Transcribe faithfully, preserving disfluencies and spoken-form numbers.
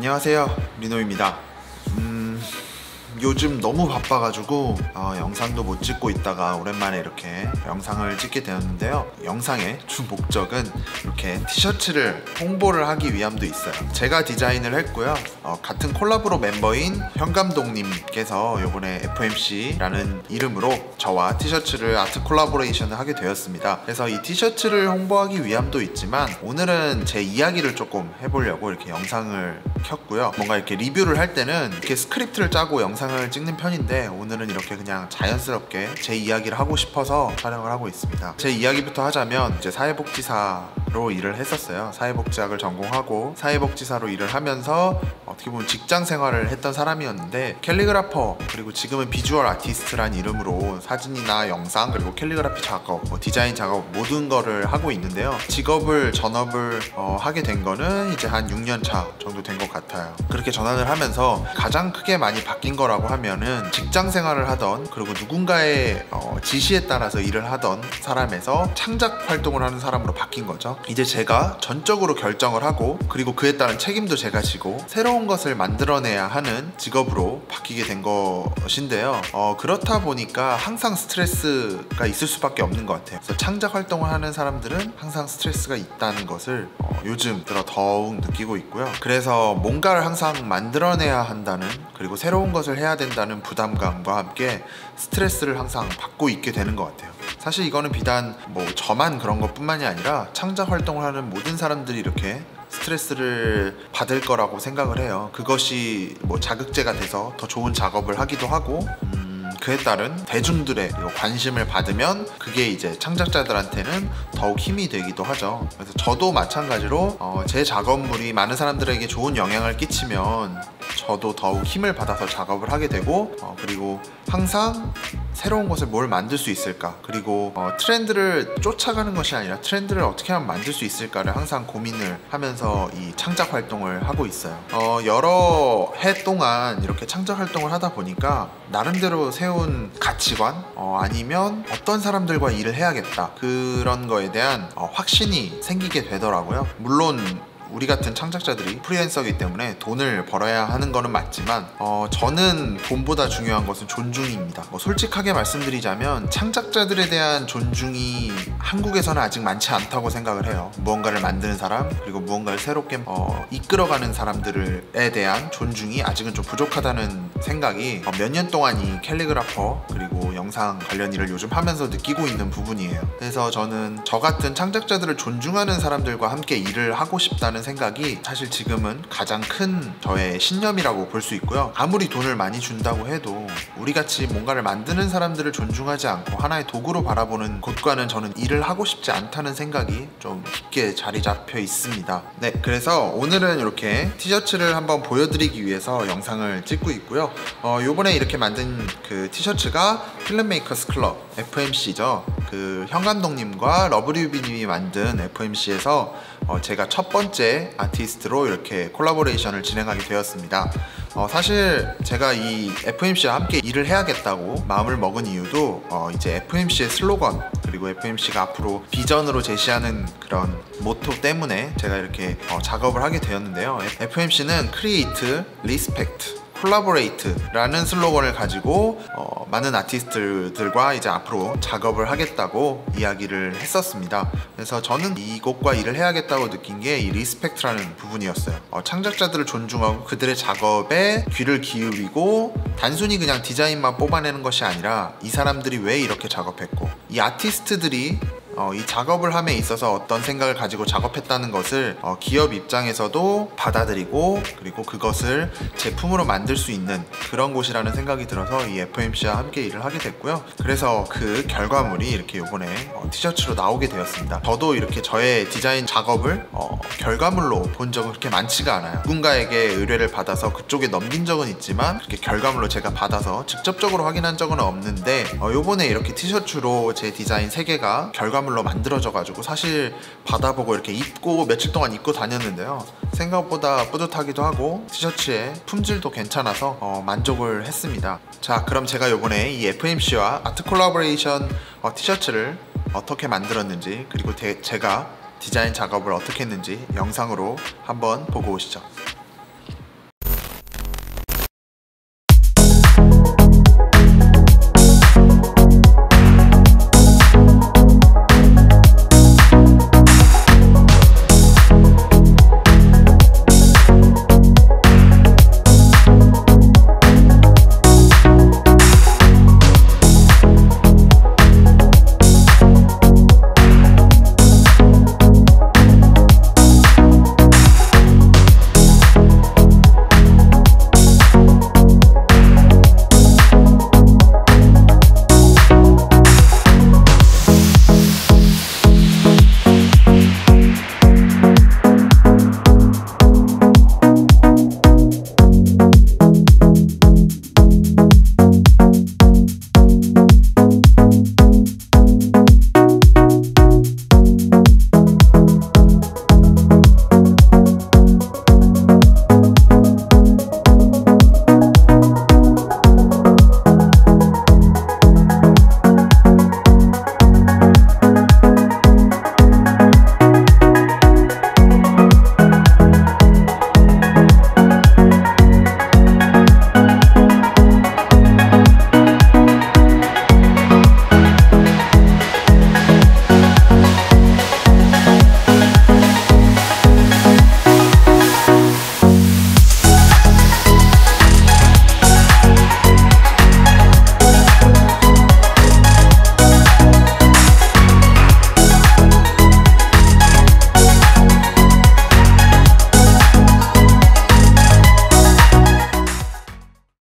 안녕하세요, 리노입니다. 음... 요즘 너무 바빠가지고 어, 영상도 못 찍고 있다가 오랜만에 이렇게 영상을 찍게 되었는데요. 영상의 주 목적은 이렇게 티셔츠를 홍보를 하기 위함도 있어요. 제가 디자인을 했고요. 어, 같은 콜라보로 멤버인 현감독님께서 요번에 에프엠씨라는 이름으로 저와 티셔츠를 아트 콜라보레이션을 하게 되었습니다. 그래서 이 티셔츠를 홍보하기 위함도 있지만 오늘은 제 이야기를 조금 해보려고 이렇게 영상을 켰고요. 뭔가 이렇게 리뷰를 할 때는 이렇게 스크립트를 짜고 영상을 찍는 편인데 오늘은 이렇게 그냥 자연스럽게 제 이야기를 하고 싶어서 촬영을 하고 있습니다. 제 이야기부터 하자면 이제 사회복지사로 일을 했었어요. 사회복지학을 전공하고 사회복지사로 일을 하면서 어떻게 보면 직장 생활을 했던 사람이었는데 캘리그라퍼 그리고 지금은 비주얼 아티스트란 이름으로 사진이나 영상 그리고 캘리그라피 작업, 뭐 디자인 작업 모든 거를 하고 있는데요. 직업을 전업을 어, 하게 된 거는 이제 한 육 년 차 정도 된 것 같아요. 그렇게 전환을 하면서 가장 크게 많이 바뀐 거라고 하면은 직장 생활을 하던 그리고 누군가의 어, 지시에 따라서 일을 하던 사람에서 창작 활동을 하는 사람으로 바뀐 거죠. 이제 제가 전적으로 결정을 하고 그리고 그에 따른 책임도 제가 지고 새로운 것을 만들어내야 하는 직업으로 바뀌게 된 것인데요. 어, 그렇다 보니까 항상 스트레스가 있을 수밖에 없는 것 같아요. 그래서 창작 활동을 하는 사람들은 항상 스트레스가 있다는 것을 어, 요즘 들어 더욱 느끼고 있고요. 그래서 뭔가를 항상 만들어내야 한다는 그리고 새로운 것을 해야 된다는 부담감과 함께 스트레스를 항상 받고 있게 되는 것 같아요. 사실 이거는 비단 뭐 저만 그런 것 뿐만이 아니라 창작 활동을 하는 모든 사람들이 이렇게 스트레스를 받을 거라고 생각을 해요. 그것이 뭐 자극제가 돼서 더 좋은 작업을 하기도 하고 음... 그에 따른 대중들의 관심을 받으면 그게 이제 창작자들한테는 더욱 힘이 되기도 하죠. 그래서 저도 마찬가지로 어, 제 작업물이 많은 사람들에게 좋은 영향을 끼치면 저도 더욱 힘을 받아서 작업을 하게 되고 어, 그리고 항상 새로운 것을 뭘 만들 수 있을까 그리고 어, 트렌드를 쫓아가는 것이 아니라 트렌드를 어떻게 하면 만들 수 있을까를 항상 고민을 하면서 이 창작 활동을 하고 있어요. 어, 여러 해 동안 이렇게 창작 활동을 하다 보니까 나름대로 세운 가치관 어, 아니면 어떤 사람들과 일을 해야겠다 그런 거에 대한 어, 확신이 생기게 되더라고요. 물론 우리 같은 창작자들이 프리랜서이기 때문에 돈을 벌어야 하는 거는 맞지만 어, 저는 돈보다 중요한 것은 존중입니다. 뭐 솔직하게 말씀드리자면 창작자들에 대한 존중이 한국에서는 아직 많지 않다고 생각을 해요. 무언가를 만드는 사람 그리고 무언가를 새롭게 어, 이끌어가는 사람들에 대한 존중이 아직은 좀 부족하다는 생각이 어, 몇 년 동안 이 캘리그라퍼 그리고 영상 관련 일을 요즘 하면서 느끼고 있는 부분이에요. 그래서 저는 저 같은 창작자들을 존중하는 사람들과 함께 일을 하고 싶다는 생각이 사실 지금은 가장 큰 저의 신념이라고 볼 수 있고요. 아무리 돈을 많이 준다고 해도 우리같이 뭔가를 만드는 사람들을 존중하지 않고 하나의 도구로 바라보는 곳과는 저는 일을 하고 싶지 않다는 생각이 좀 깊게 자리 잡혀 있습니다. 네, 그래서 오늘은 이렇게 티셔츠를 한번 보여드리기 위해서 영상을 찍고 있고요. 어, 요번에 이렇게 만든 그 티셔츠가 필름메이커스 클럽 에프엠씨죠. 그 현감독님과 러브리뷰님이 만든 에프엠씨에서 어, 제가 첫 번째 아티스트로 이렇게 콜라보레이션을 진행하게 되었습니다. 어, 사실 제가 이 에프엠씨와 함께 일을 해야겠다고 마음을 먹은 이유도 어, 이제 에프엠씨의 슬로건 그리고 에프엠씨가 앞으로 비전으로 제시하는 그런 모토 때문에 제가 이렇게 어, 작업을 하게 되었는데요. 에프엠씨는 Create, Respect, 콜라보레이트라는 슬로건을 가지고 어, 많은 아티스트들과 이제 앞으로 작업을 하겠다고 이야기를 했었습니다. 그래서 저는 이곳과 일을 해야겠다고 느낀 게 이 리스펙트라는 부분이었어요. 어, 창작자들을 존중하고 그들의 작업에 귀를 기울이고 단순히 그냥 디자인만 뽑아내는 것이 아니라 이 사람들이 왜 이렇게 작업했고 이 아티스트들이 어, 이 작업을 함에 있어서 어떤 생각을 가지고 작업했다는 것을 어, 기업 입장에서도 받아들이고 그리고 그것을 제품으로 만들 수 있는 그런 곳이라는 생각이 들어서 이 에프엠씨와 함께 일을 하게 됐고요. 그래서 그 결과물이 이렇게 요번에 어, 티셔츠로 나오게 되었습니다. 저도 이렇게 저의 디자인 작업을 어, 결과물로 본 적은 그렇게 많지가 않아요. 누군가에게 의뢰를 받아서 그쪽에 넘긴 적은 있지만 그렇게 결과물로 제가 받아서 직접적으로 확인한 적은 없는데 어, 요번에 이렇게 티셔츠로 제 디자인 세 개가 결과물 물로 만들어져 가지고 사실 받아보고 이렇게 입고 며칠 동안 입고 다녔는데요. 생각보다 뿌듯하기도 하고 티셔츠의 품질도 괜찮아서 어, 만족을 했습니다. 자, 그럼 제가 요번에 이 에프엠씨와 아트 콜라보레이션 어, 티셔츠를 어떻게 만들었는지 그리고 대, 제가 디자인 작업을 어떻게 했는지 영상으로 한번 보고 오시죠.